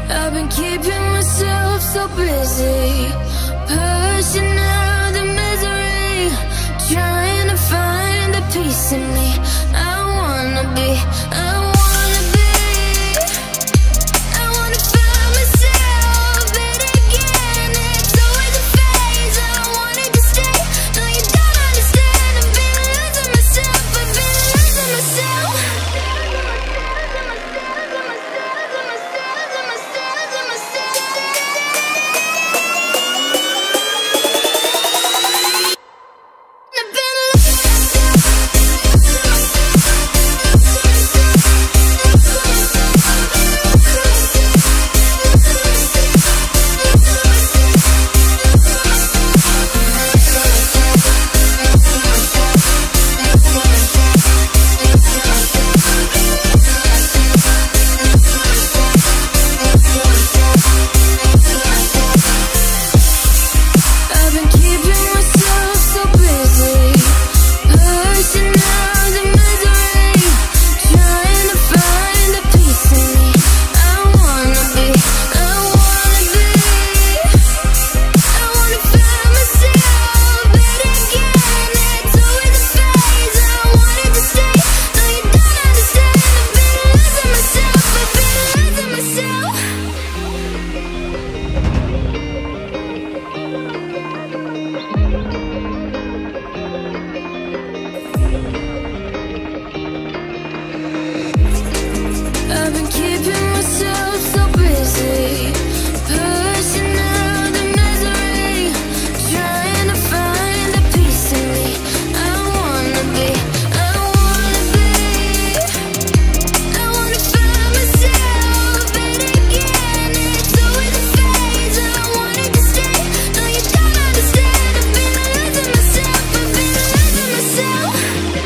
I've been keeping myself so busy, pushing out the misery, trying to find a piece in me. I wanna be, I wanna be, I wanna find myself, but again it's always a phase. I wanted to stay, no you don't understand. I've been losing myself, I've been losing myself. I've been keeping myself so busy, pushing out the misery, trying to find a piece in me. I wanna be, I wanna be, I wanna find myself, but again it's always a phase. I wanted to stay, no you don't understand. I've been losing myself, I've been losing myself.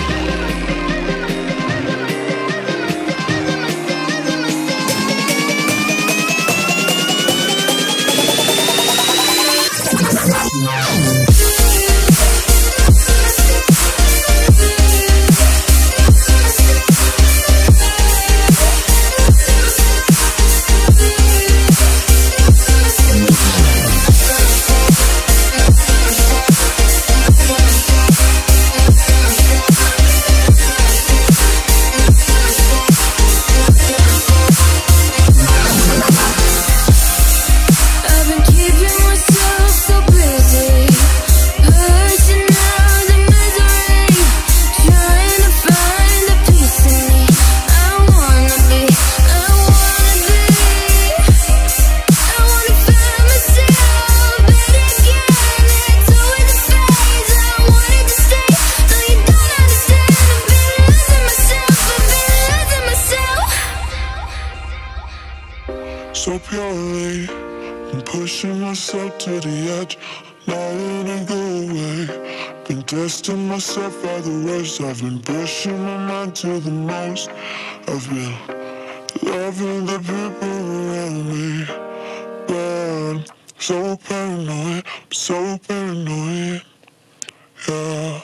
So purely, I'm pushing myself to the edge, not letting go away. Been testing myself by the worst. I've been pushing my mind to the most. I've been loving the people around me, but I'm so paranoid, I'm so paranoid, yeah.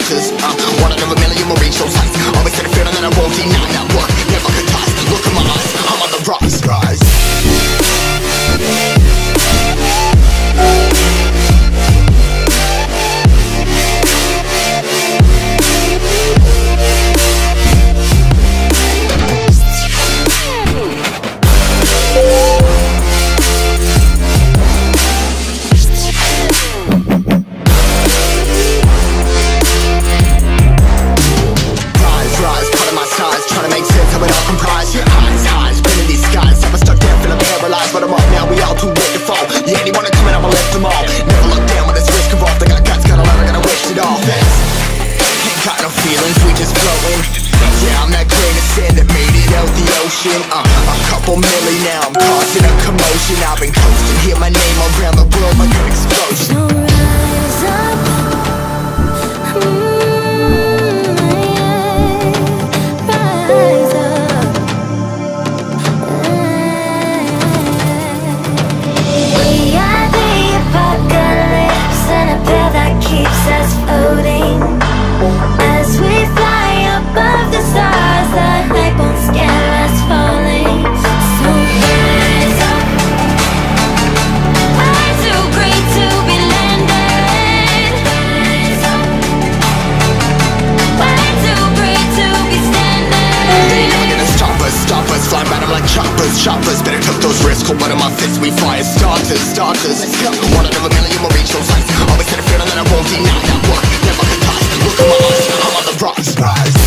starters. One out of a million will reach those heights. Always had a feeling that I won't deny that work. Never could toss. Look in my eyes, I'm on the rise. A couple milli now, I'm causing a commotion. I've been coasting, hear my name around the world like an explosion. So rise up, rise up. We are the apocalypse, and a pill that keeps us floating. As we fly above the stars, the hype won't scare us falling. So rise up. I'm too great to be landed. Rise up. I'm too great to be standing. They ain't never gonna stop us, flying by them like choppers. Better took those risks, hold one of my fists, we fire starters. Let's go. One out of a million will reach those heights. Always had a feeling that I won't deny that work. Never could toss. Look in my eyes, I'm on the rise.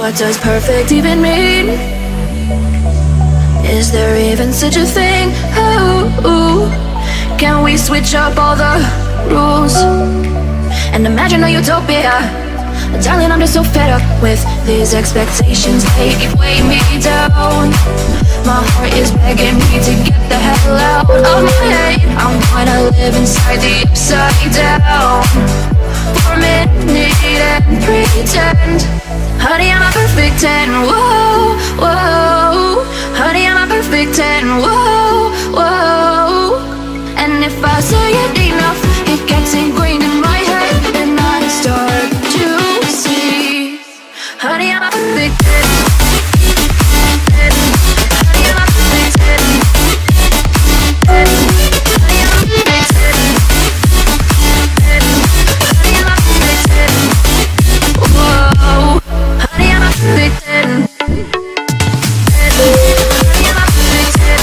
What does perfect even mean? Is there even such a thing? Oh, can we switch up all the rules and imagine a utopia? Darling, I'm just so fed up with these expectations. They keep weighing me down. My heart is begging me to get the hell out of my head. I'm gonna live inside the upside down for a minute and pretend. Honey, I'm a perfect 10. Whoa, whoa. Honey, I'm a perfect 10. Whoa, whoa. And if I say it enough, it gets ingrained in my head, and I start to see. Honey, I'm a perfect 10. Honey, I'm a perfect 10. Honey, I'm a perfect 10. Honey, I'm a perfect 10. Whoa. Honey, I'm a perfect 10. Honey, I'm a perfect 10.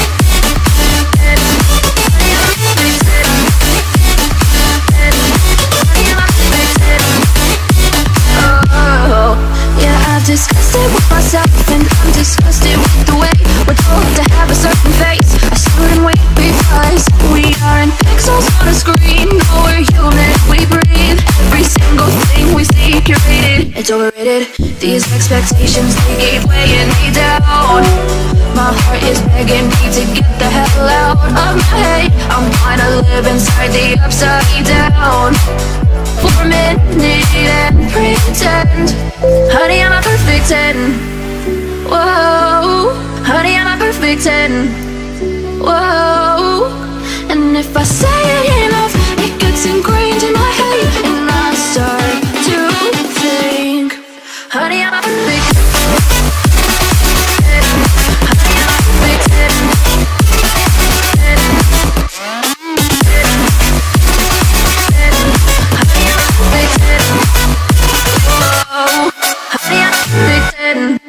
Disgusted with myself, and I'm disgusted with the way we're told to have a certain face, a certain weight, because we aren't pixels on a screen. No, we're human, we breathe. Every single thing we see curated, it's overrated. These expectations, they keep weighing me down. My heart is begging me to get the hell out of my head. I'm trying to live inside the upside down for a minute and pretend. Honey, I'm a perfect 10. Whoa. Honey, I'm a perfect 10. Whoa. And if I say it enough, it gets ingrained in my head, and I start to think. Honey, I'm a perfect 10. Honey, I'm a perfect 10. Honey, I'm a perfect 10.